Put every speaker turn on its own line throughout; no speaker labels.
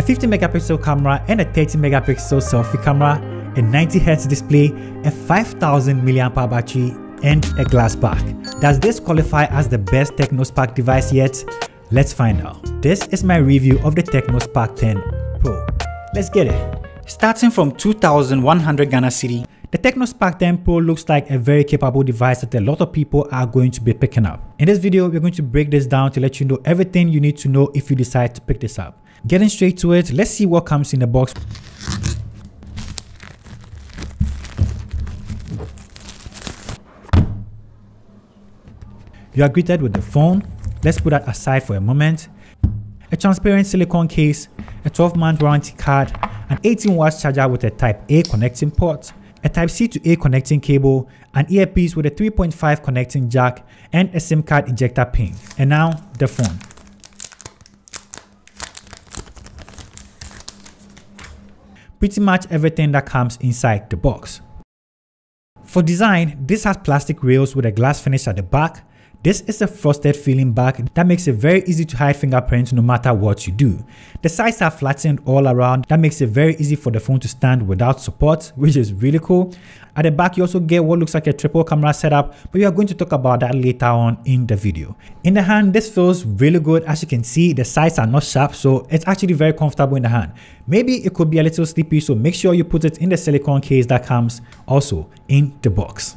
50 megapixel camera and a 30 megapixel selfie camera, a 90Hz display, a 5000 mAh battery, and a glass back. Does this qualify as the best TechnoSpark device yet? Let's find out. This is my review of the TechnoSpark 10 Pro. Let's get it. Starting from 2,100 Ghana Cedi, the TechnoSpark 10 Pro looks like a very capable device that a lot of people are going to be picking up. In this video, we're going to break this down to let you know everything you need to know if you decide to pick this up. Getting straight to it, let's see what comes in the box. You are greeted with the phone. Let's put that aside for a moment. A transparent silicone case, a 12-month warranty card, an 18-watt charger with a Type A connecting port, a Type C to A connecting cable, an earpiece with a 3.5 connecting jack, and a SIM card ejector pin. And now the phone. Pretty much everything that comes inside the box. For design, this has plastic rails with a glass finish at the back. This is a frosted feeling back that makes it very easy to hide fingerprints no matter what you do. The sides are flattened all around. That makes it very easy for the phone to stand without support, which is really cool. At the back, you also get what looks like a triple camera setup, but we are going to talk about that later on in the video. In the hand, this feels really good. As you can see, the sides are not sharp, so it's actually very comfortable in the hand. Maybe it could be a little sleepy, so make sure you put it in the silicone case that comes also in the box.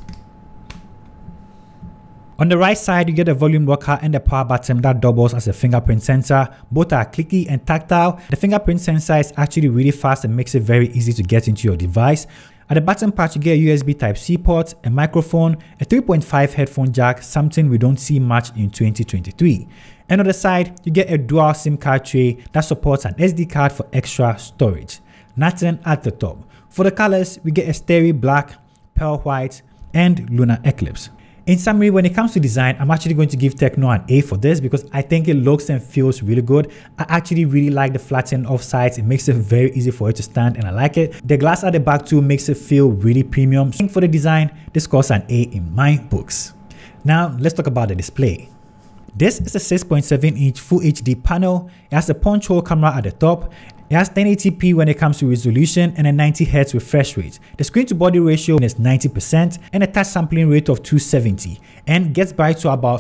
On the right side, you get a volume rocker and a power button that doubles as a fingerprint sensor. Both are clicky and tactile. The fingerprint sensor is actually really fast and makes it very easy to get into your device. At the bottom part, you get a USB Type-C port, a microphone, a 3.5 headphone jack, something we don't see much in 2023. And on the side, you get a dual SIM card tray that supports an SD card for extra storage. Nothing at the top. For the colors, we get a starry black, pearl white, and lunar eclipse. In summary, when it comes to design, I'm actually going to give Techno an A for this because I think it looks and feels really good. I actually really like the flattened off sides. It makes it very easy for it to stand and I like it. The glass at the back too makes it feel really premium. So for the design, this scores an A in my books. Now, let's talk about the display. This is a 6.7-inch Full HD panel. It has a punch hole camera at the top. It has 1080p when it comes to resolution and a 90Hz refresh rate. The screen to body ratio is 90% and a touch sampling rate of 270 and gets bright to about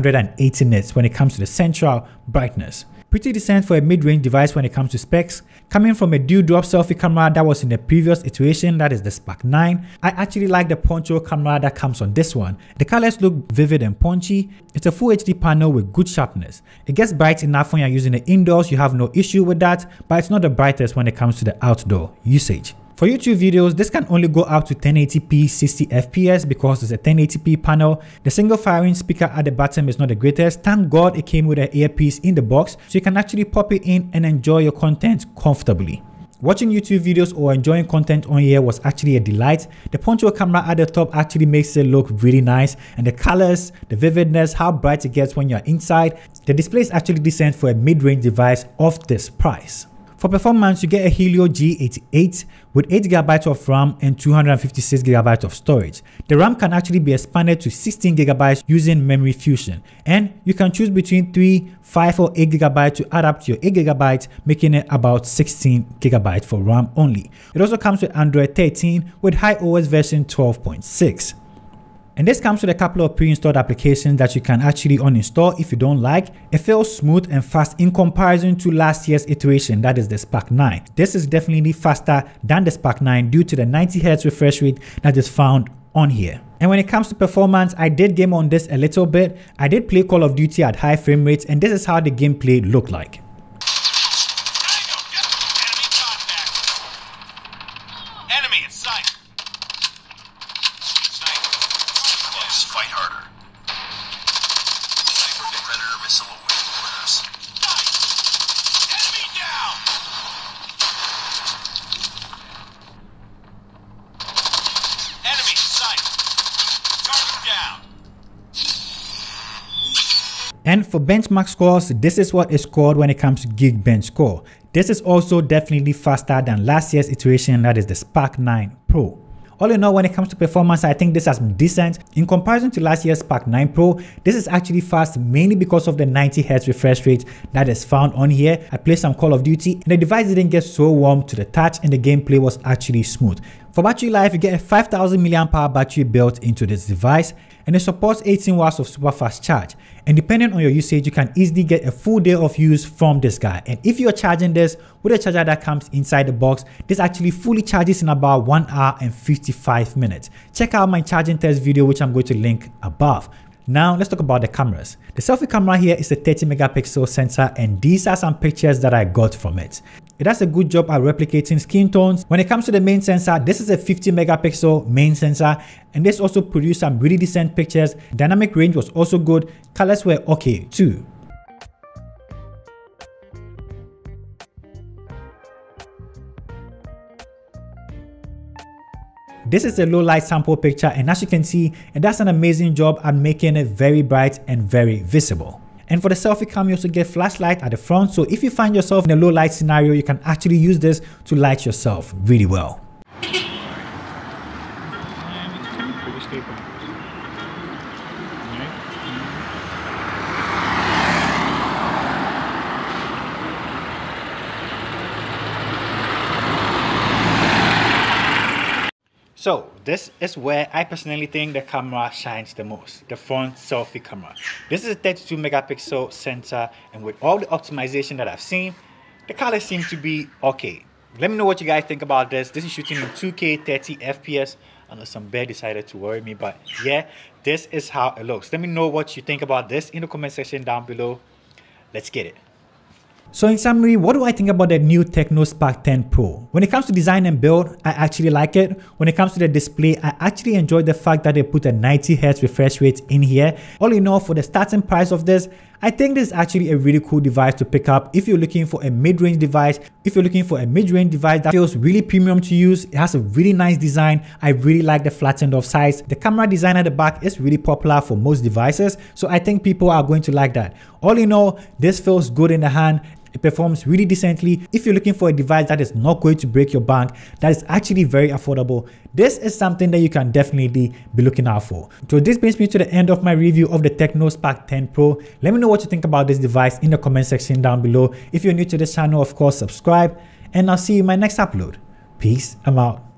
580 nits when it comes to the central brightness. Pretty decent for a mid-range device when it comes to specs. Coming from a dual-drop selfie camera that was in the previous iteration, that is the Spark 9, I actually like the punch hole camera that comes on this one. The colors look vivid and punchy. It's a Full HD panel with good sharpness. It gets bright enough when you're using it indoors, you have no issue with that, but it's not the brightest when it comes to the outdoor usage. For YouTube videos, this can only go up to 1080p 60 fps because it's a 1080p panel. The single firing speaker at the bottom is not the greatest. Thank God it came with an earpiece in the box so you can actually pop it in and enjoy your content comfortably. Watching YouTube videos or enjoying content on here was actually a delight. The punch hole camera at the top actually makes it look really nice, and the colors, the vividness, how bright it gets when you're inside. The display is actually decent for a mid-range device of this price. For performance, you get a Helio G88 with 8GB of RAM and 256GB of storage. The RAM can actually be expanded to 16GB using memory fusion, and you can choose between 3, 5 or 8GB to add up to your 8GB, making it about 16GB for RAM only. It also comes with Android 13 with iOS version 12.6. And this comes with a couple of pre-installed applications that you can actually uninstall if you don't like. It feels smooth and fast in comparison to last year's iteration, that is the Spark 9. This is definitely faster than the Spark 9 due to the 90Hz refresh rate that is found on here. And when it comes to performance, I did game on this a little bit. I did play Call of Duty at high frame rates, and this is how the gameplay looked like.
Enemy in sight. Fight harder. Predator missile awaiting orders. Enemy down. Enemy in sight. Target down.
And for benchmark scores, this is what is scored when it comes to Geekbench score. This is also definitely faster than last year's iteration, that is the Spark 9 Pro. All in all, when it comes to performance, I think this has been decent. In comparison to last year's Spark 9 Pro, this is actually fast mainly because of the 90Hz refresh rate that is found on here. I played some Call of Duty and the device didn't get so warm to the touch and the gameplay was actually smooth. For battery life, you get a 5000 mAh battery built into this device and it supports 18 watts of super fast charge. And depending on your usage, you can easily get a full day of use from this guy. And if you're charging this with a charger that comes inside the box, this actually fully charges in about 1 hour and 55 minutes. Check out my charging test video, which I'm going to link above. Now let's talk about the cameras. The selfie camera here is a 30 megapixel sensor and these are some pictures that I got from it. It does a good job at replicating skin tones. When it comes to the main sensor, this is a 50 megapixel main sensor and this also produced some really decent pictures. Dynamic range was also good. Colors were okay too. This is a low light sample picture and as you can see, it does an amazing job at making it very bright and very visible. And for the selfie cam, you also get flashlight at the front, so if you find yourself in a low light scenario, you can actually use this to light yourself really well. So this is where I personally think the camera shines the most, the front selfie camera. This is a 32 megapixel sensor and with all the optimization that I've seen, the colors seem to be okay. Let me know what you guys think about this. This is shooting in 2K 30 FPS. I know some bear decided to worry me, but yeah, this is how it looks. Let me know what you think about this in the comment section down below. Let's get it. So in summary, what do I think about the new Tecno Spark 10 Pro? When it comes to design and build, I actually like it. When it comes to the display, I actually enjoyed the fact that they put a 90Hz refresh rate in here. All in all, for the starting price of this, I think this is actually a really cool device to pick up if you're looking for a mid-range device. If you're looking for a mid-range device that feels really premium to use, it has a really nice design. I really like the flattened off sides. The camera design at the back is really popular for most devices, so I think people are going to like that. All in all, this feels good in the hand. It performs really decently. If you're looking for a device that is not going to break your bank, that is actually very affordable, this is something that you can definitely be looking out for. So this brings me to the end of my review of the Tecno Spark 10 Pro. Let me know what you think about this device in the comment section down below. If you're new to this channel, of course, subscribe, and I'll see you in my next upload. Peace, I'm out.